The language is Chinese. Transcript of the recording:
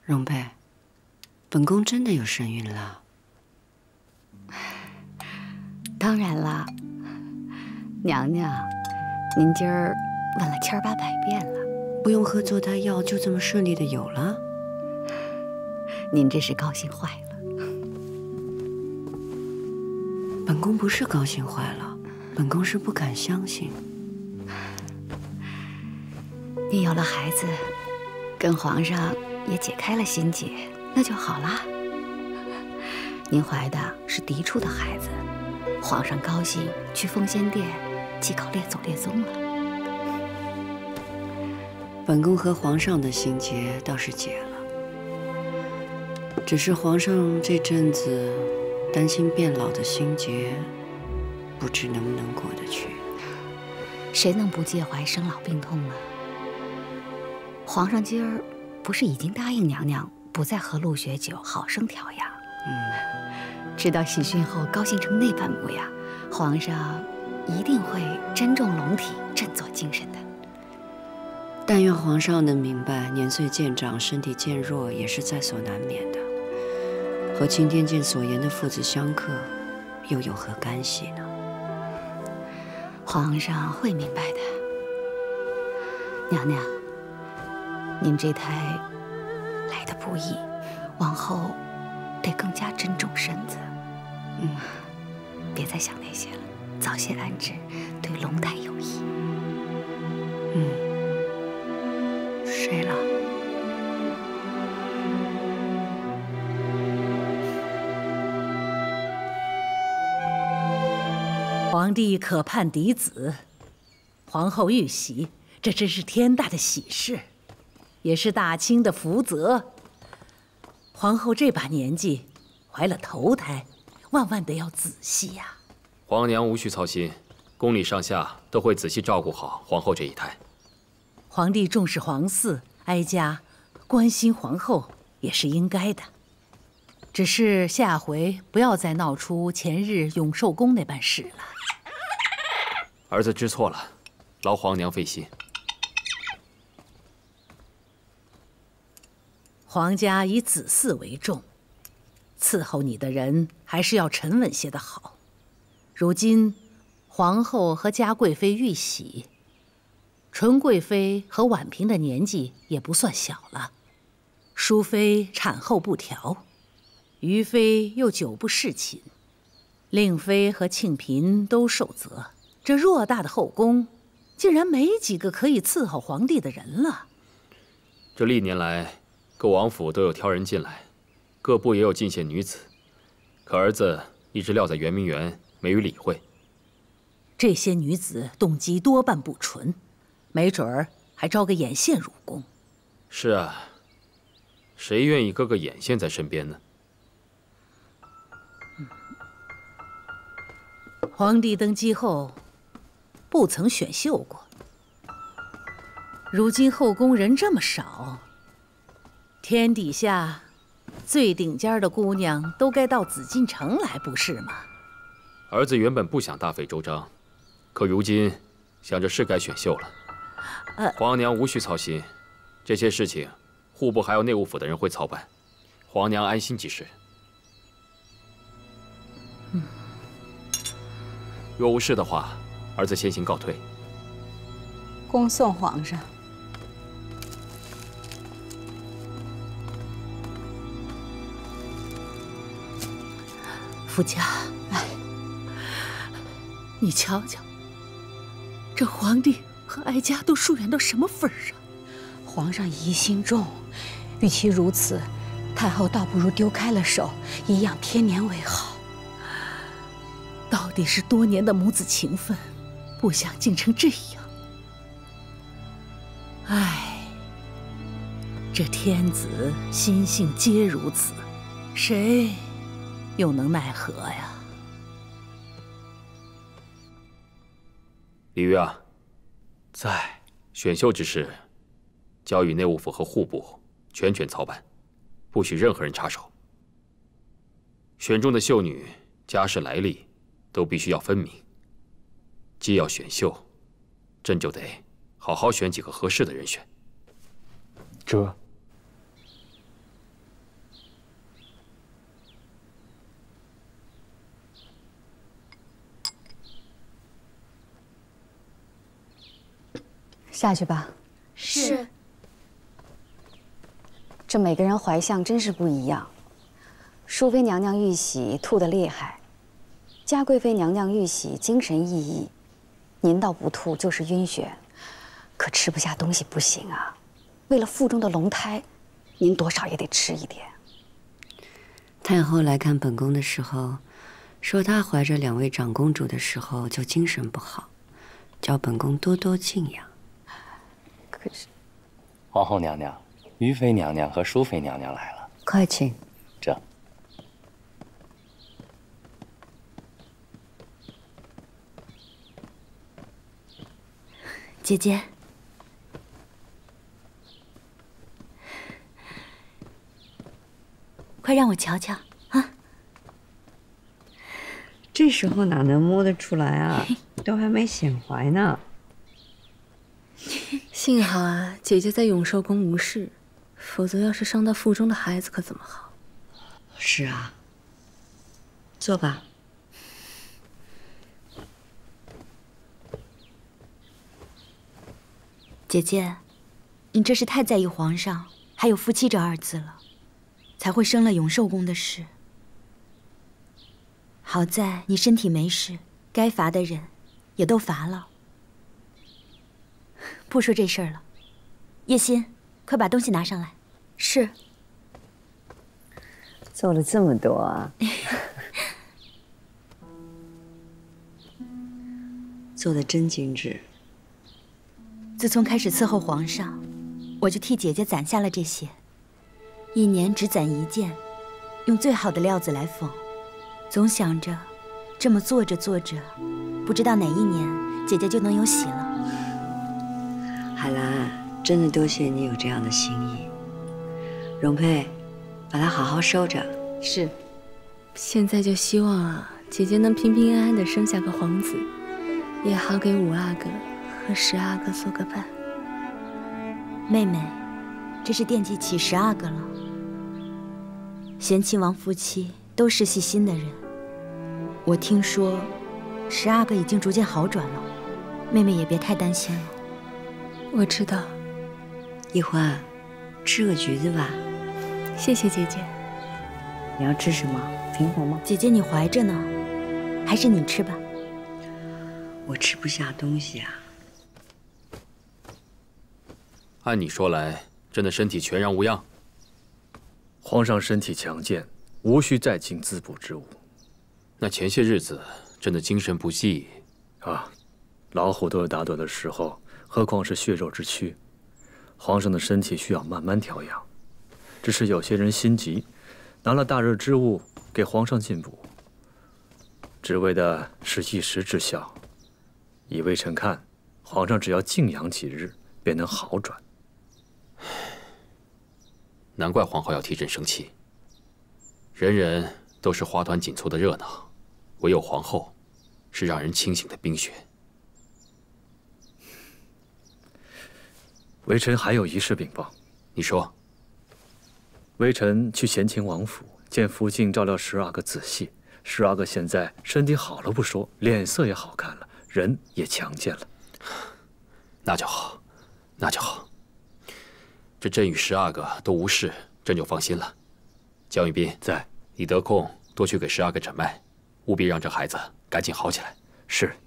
荣贝，本宫真的有身孕了。 当然了，娘娘，您今儿问了千八百遍了， 不用喝坐胎药就这么顺利的有了？ 您这是高兴坏了。 本宫不是高兴坏了，本宫是不敢相信。 你有了孩子，跟皇上也解开了心结，那就好啦。您怀的是嫡出的孩子，皇上高兴，去奉仙殿祭考列祖列宗了。 本宫和皇上的心结倒是解了，只是皇上这阵子担心变老的心结，不知能不能过得去。 谁能不介怀生老病痛呢？皇上今儿不是已经答应娘娘不再喝鹿血酒，好生调养？知道喜讯后高兴成那般模样，皇上一定会珍重龙体，振作精神的。 但愿皇上能明白，年岁渐长，身体渐弱也是在所难免的。和钦天监所言的父子相克，又有何干系呢？ 皇上会明白的。娘娘，您这胎来得不易，往后得更加珍重身子。别再想那些了，早些安置，对龙胎有益。 睡了。 皇帝可盼嫡子，皇后遇喜，这真是天大的喜事，也是大清的福泽。皇后这把年纪，怀了头胎，万万得要仔细呀。 皇娘无需操心，宫里上下都会仔细照顾好皇后这一胎。 皇帝重视皇嗣，哀家关心皇后也是应该的。只是下回不要再闹出前日永寿宫那般事了。 儿子知错了，劳皇娘费心。 皇家以子嗣为重，伺候你的人还是要沉稳些的好。如今皇后和嘉贵妃遇喜，纯贵妃和婉嫔的年纪也不算小了，淑妃产后不调，余妃又久不侍寝，令妃和庆嫔都受责。这偌大的后宫，竟然没几个可以伺候皇帝的人了。 这历年来，各王府都有挑人进来，各部也有进献女子，可儿子一直撂在圆明园，没予理会。 这些女子动机多半不纯，没准儿还招个眼线入宫。 是啊，谁愿意搁个眼线在身边呢？ 皇帝登基后，不曾选秀过。如今后宫人这么少，天底下最顶尖的姑娘都该到紫禁城来，不是吗？ 儿子原本不想大费周章，可如今想着是该选秀了。皇娘无需操心，这些事情户部还有内务府的人会操办，皇娘安心即是。若无事的话，儿子先行告退。 恭送皇上。 夫家，你瞧瞧，这皇帝和哀家都疏远到什么份儿上？ 皇上疑心重，与其如此，太后倒不如丢开了手，颐养天年为好。 到底是多年的母子情分，不想竟成这样。唉，这天子心性皆如此，谁又能奈何呀？ 李煜啊，在选秀之事，交与内务府和户部全权操办，不许任何人插手。选中的秀女家世来历都必须要分明。既要选秀，朕就得好好选几个合适的人选。 这下去吧。 是。 这每个人怀相真是不一样。淑妃娘娘玉玺吐得厉害，嘉贵妃娘娘玉玺精神奕奕。您倒不吐，就是晕眩，可吃不下东西不行啊。为了腹中的龙胎，您多少也得吃一点。 太后来看本宫的时候，说她怀着2位长公主的时候就精神不好，叫本宫多多静养。 可是， 皇后娘娘、于妃娘娘和淑妃娘娘来了， 快请。 这。 姐姐，快让我瞧瞧啊！ 这时候哪能摸得出来啊？都还没显怀呢。 幸好啊，姐姐在永寿宫无事，否则要是伤到腹中的孩子可怎么好？ 是啊，坐吧。 姐姐，你这是太在意皇上还有夫妻这2字了，才会生了永寿宫的事。好在你身体没事，该罚的人也都罚了。不说这事儿了，叶心，快把东西拿上来。 是。 做了这么多啊！做的真精致。 自从开始伺候皇上，我就替姐姐攒下了这些，1年只攒1件，用最好的料子来缝。总想着，这么做着做着，不知道哪一年姐姐就能有喜了。 海兰，真的多谢你有这样的心意。容佩，把它好好收着。 是。 现在就希望啊，姐姐能平平安安的生下个皇子，也好给5阿哥和10阿哥做个伴。 妹妹，这是惦记起10阿哥了。贤亲王夫妻都是细心的人，我听说10阿哥已经逐渐好转了，妹妹也别太担心了。 我知道。 一欢，吃个橘子吧。 谢谢姐姐。 你要吃什么？苹果吗？ 姐姐你怀着呢，还是你吃吧。 我吃不下东西啊。 按你说来，朕的身体全然无恙。 皇上身体强健，无需再进滋补之物。 那前些日子，朕的精神不济啊，老虎都有打盹的时候，何况是血肉之躯？皇上的身体需要慢慢调养。只是有些人心急，拿了大热之物给皇上进补，只为的是一时之效。以微臣看，皇上只要静养几日，便能好转。 难怪皇后要替朕生气。人人都是花团锦簇的热闹，唯有皇后是让人清醒的冰雪。 微臣还有一事禀报。 你说。 微臣去咸亲王府，见福晋照料10阿哥仔细。10阿哥现在身体好了不说，脸色也好看了，人也强健了。 那就好，那就好。这朕与10阿哥都无事，朕就放心了。江玉斌在， 你得空多去给10阿哥诊脉，务必让这孩子赶紧好起来。 是。